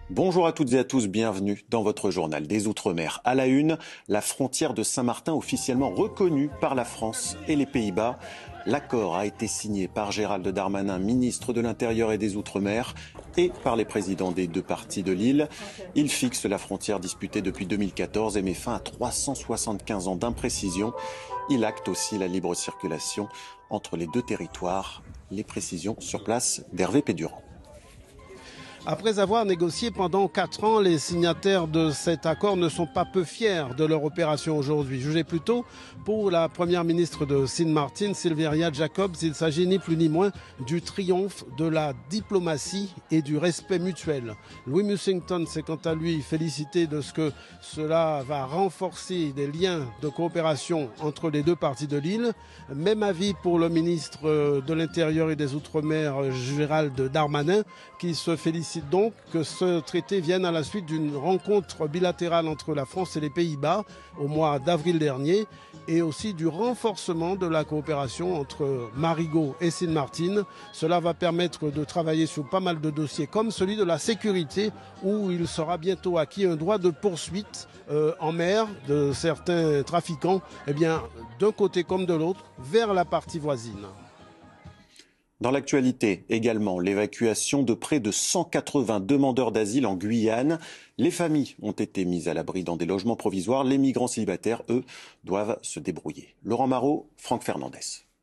Bonjour à toutes et à tous, bienvenue dans votre journal des Outre-mer. À la une, la frontière de Saint-Martin officiellement reconnue par la France et les Pays-Bas. L'accord a été signé par Gérald Darmanin, ministre de l'Intérieur et des Outre-mer, et par les présidents des deux parties de l'île. Il fixe la frontière disputée depuis 2014 et met fin à 375 ans d'imprécision. Il acte aussi la libre circulation entre les deux territoires. Les précisions sur place d'Hervé Pédurand. Après avoir négocié pendant 4 ans, les signataires de cet accord ne sont pas peu fiers de leur opération aujourd'hui. Jugez plutôt pour la première ministre de Sint Maarten, Silveria Jacobs, il s'agit ni plus ni moins du triomphe de la diplomatie et du respect mutuel. Louis Mussington s'est quant à lui félicité de ce que cela va renforcer les liens de coopération entre les deux parties de l'île. Même avis pour le ministre de l'Intérieur et des Outre-mer, Gérald Darmanin, qui se félicite donc que ce traité vienne à la suite d'une rencontre bilatérale entre la France et les Pays-Bas au mois d'avril dernier et aussi du renforcement de la coopération entre Marigot et Sint Maarten. Cela va permettre de travailler sur pas mal de dossiers comme celui de la sécurité où il sera bientôt acquis un droit de poursuite en mer de certains trafiquants, d'un côté comme de l'autre, vers la partie voisine. Dans l'actualité également, l'évacuation de près de 180 demandeurs d'asile en Guyane. Les familles ont été mises à l'abri dans des logements provisoires. Les migrants célibataires, eux, doivent se débrouiller. Laurent Marot, Franck Fernandez.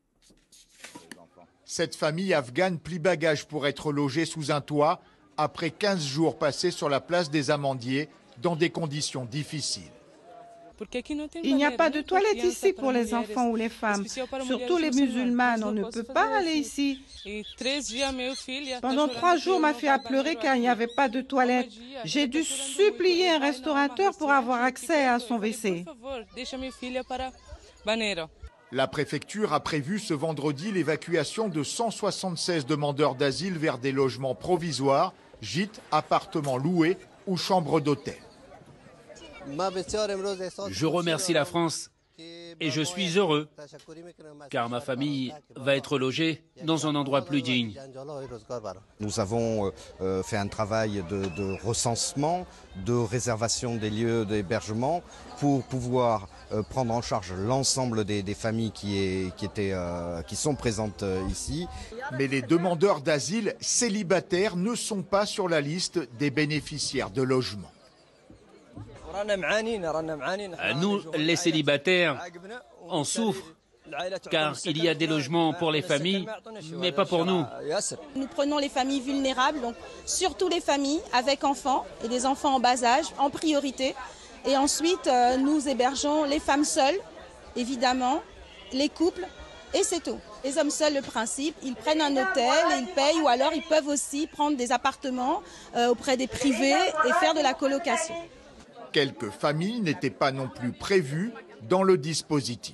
Cette famille afghane plie bagage pour être logée sous un toit après 15 jours passés sur la place des Amandiers dans des conditions difficiles. Il n'y a pas de toilette ici pour les enfants ou les femmes, surtout les musulmanes. On ne peut pas aller ici. Pendant 3 jours, ma fille a pleuré car il n'y avait pas de toilette. J'ai dû supplier un restaurateur pour avoir accès à son WC. La préfecture a prévu ce vendredi l'évacuation de 176 demandeurs d'asile vers des logements provisoires, gîtes, appartements loués ou chambres d'hôtel. Je remercie la France et je suis heureux car ma famille va être logée dans un endroit plus digne. Nous avons fait un travail de recensement, de réservation des lieux d'hébergement pour pouvoir prendre en charge l'ensemble des familles qui sont présentes ici. Mais les demandeurs d'asile célibataires ne sont pas sur la liste des bénéficiaires de logements. Nous, les célibataires, on souffre car il y a des logements pour les familles, mais pas pour nous. Nous prenons les familles vulnérables, donc surtout les familles avec enfants et des enfants en bas âge en priorité. Et ensuite, nous hébergeons les femmes seules, évidemment, les couples, et c'est tout. Les hommes seuls, le principe, ils prennent un hôtel et ils payent, ou alors ils peuvent aussi prendre des appartements auprès des privés et faire de la colocation. Quelques familles n'étaient pas non plus prévues dans le dispositif.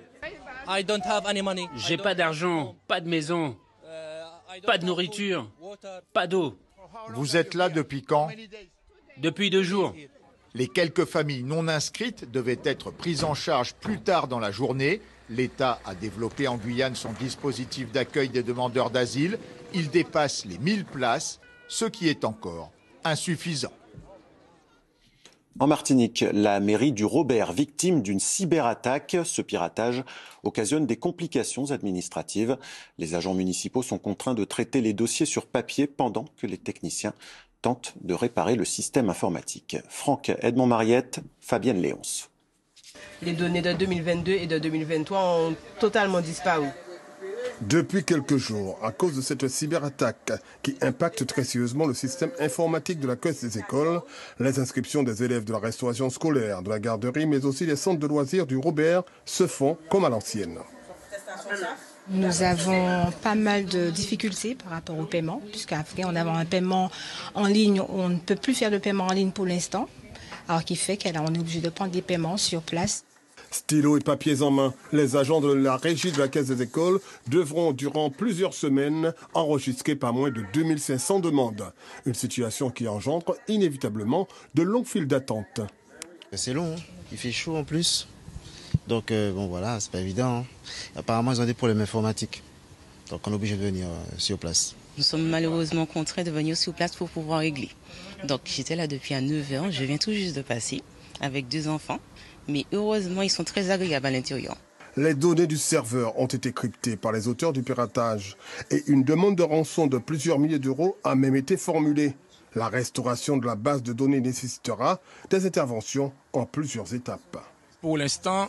J'ai pas d'argent, pas de maison, pas de nourriture, pas d'eau. Vous êtes là depuis quand? Depuis 2 jours. Les quelques familles non inscrites devaient être prises en charge plus tard dans la journée. L'État a développé en Guyane son dispositif d'accueil des demandeurs d'asile. Il dépasse les 1000 places, ce qui est encore insuffisant. En Martinique, la mairie du Robert, victime d'une cyberattaque. Ce piratage occasionne des complications administratives. Les agents municipaux sont contraints de traiter les dossiers sur papier pendant que les techniciens tentent de réparer le système informatique. Franck Edmond Mariette, Fabienne Léonce. Les données de 2022 et de 2023 ont totalement disparu. Depuis quelques jours, à cause de cette cyberattaque qui impacte très sérieusement le système informatique de la caisse des écoles, les inscriptions des élèves de la restauration scolaire, de la garderie, mais aussi les centres de loisirs du Robert se font comme à l'ancienne. Nous avons pas mal de difficultés par rapport au paiement, puisqu'après on a un paiement en ligne, on ne peut plus faire de paiement en ligne pour l'instant, alors qui fait qu'on est obligé de prendre des paiements sur place. Stylos et papiers en main, les agents de la régie de la Caisse des écoles devront, durant plusieurs semaines, enregistrer pas moins de 2500 demandes. Une situation qui engendre inévitablement de longues files d'attente. C'est long, hein. Il fait chaud en plus. Donc bon voilà, c'est pas évident. Hein. Apparemment, ils ont des problèmes informatiques. Donc on est obligé de venir sur place. Nous sommes malheureusement contraints de venir sur place pour pouvoir régler. Donc j'étais là depuis 9 heures, je viens tout juste de passer avec 2 enfants, mais heureusement ils sont très agréables à l'intérieur. Les données du serveur ont été cryptées par les auteurs du piratage et une demande de rançon de plusieurs milliers d'euros a même été formulée. La restauration de la base de données nécessitera des interventions en plusieurs étapes. Pour l'instant,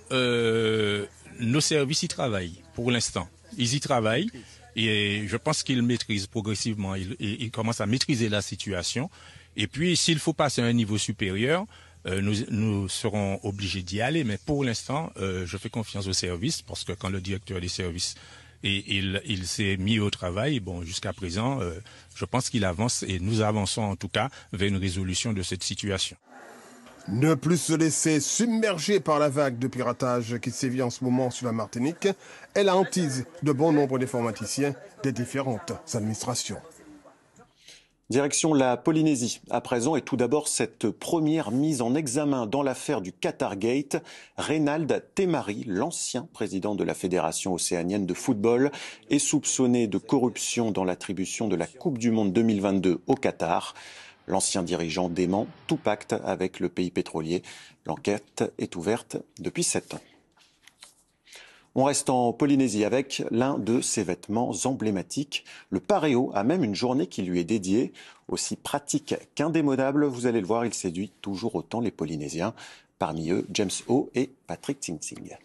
nos services y travaillent. Pour l'instant, ils y travaillent et je pense qu'ils maîtrisent progressivement. Ils commencent à maîtriser la situation. Et puis, s'il faut passer à un niveau supérieur, nous serons obligés d'y aller. Mais pour l'instant, je fais confiance aux services parce que quand le directeur des services il s'est mis au travail, bon, jusqu'à présent, je pense qu'il avance et nous avançons en tout cas vers une résolution de cette situation. Ne plus se laisser submerger par la vague de piratage qui sévit en ce moment sur la Martinique est la hantise de bon nombre d'informaticiens des différentes administrations. Direction la Polynésie à présent et tout d'abord cette première mise en examen dans l'affaire du Qatargate. Reynald Temari, l'ancien président de la Fédération océanienne de football, est soupçonné de corruption dans l'attribution de la Coupe du Monde 2022 au Qatar. L'ancien dirigeant dément tout pacte avec le pays pétrolier. L'enquête est ouverte depuis 7 ans. On reste en Polynésie avec l'un de ses vêtements emblématiques. Le paréo a même une journée qui lui est dédiée. Aussi pratique qu'indémodable, vous allez le voir, il séduit toujours autant les Polynésiens. Parmi eux, James O et Patrick Tsing Tsing.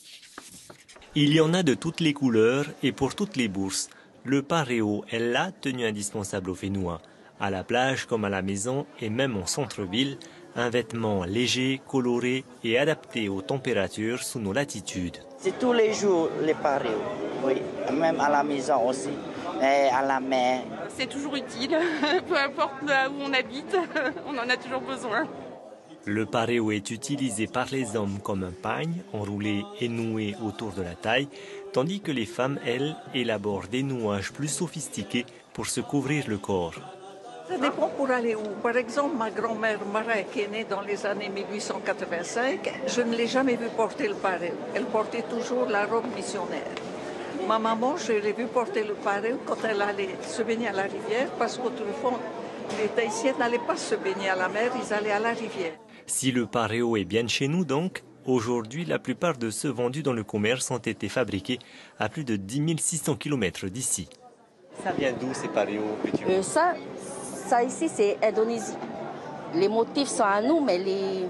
Il y en a de toutes les couleurs et pour toutes les bourses. Le paréo est la tenue indispensable aux Fénois. À la plage comme à la maison et même en centre-ville, un vêtement léger, coloré et adapté aux températures sous nos latitudes. C'est tous les jours les paréos, oui, même à la maison aussi, et à la mer. C'est toujours utile, peu importe là où on habite, on en a toujours besoin. Le paréo est utilisé par les hommes comme un pagne, enroulé et noué autour de la taille, tandis que les femmes, elles, élaborent des nouages plus sophistiqués pour se couvrir le corps. Ça dépend pour aller où. Par exemple, ma grand-mère Marin, qui est née dans les années 1885, je ne l'ai jamais vue porter le paréo. Elle portait toujours la robe missionnaire. Ma maman, je l'ai vue porter le paréo quand elle allait se baigner à la rivière, parce qu'autrefois, les Tahitiens n'allaient pas se baigner à la mer, ils allaient à la rivière. Si le paréo est bien chez nous donc, aujourd'hui, la plupart de ceux vendus dans le commerce ont été fabriqués à plus de 10 600 km d'ici. Ça vient d'où ces paréos que tu vois Ça ici, c'est Indonésie. Les motifs sont à nous, mais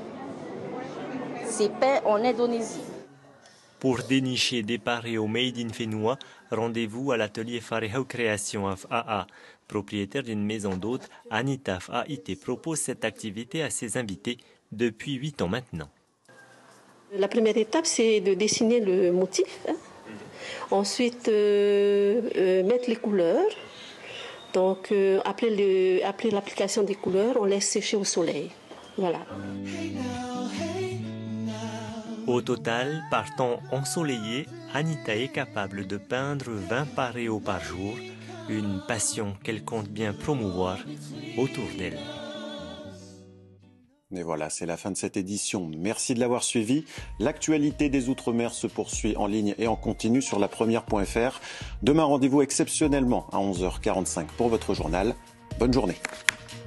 c'est peint en Indonésie. Pour dénicher des paréos made in Fénois, rendez-vous à l'atelier Farehau Création à Faa. Propriétaire d'une maison d'hôtes, Anita Faite propose cette activité à ses invités depuis 8 ans maintenant. La première étape, c'est de dessiner le motif. Ensuite, mettre les couleurs. Donc, après l'application des couleurs, on laisse sécher au soleil. Voilà. Au total, par temps ensoleillé, Anita est capable de peindre 20 paréos par jour, une passion qu'elle compte bien promouvoir autour d'elle. Et voilà, c'est la fin de cette édition. Merci de l'avoir suivi. L'actualité des Outre-mer se poursuit en ligne et en continu sur lapremière.fr. Demain, rendez-vous exceptionnellement à 11h45 pour votre journal. Bonne journée.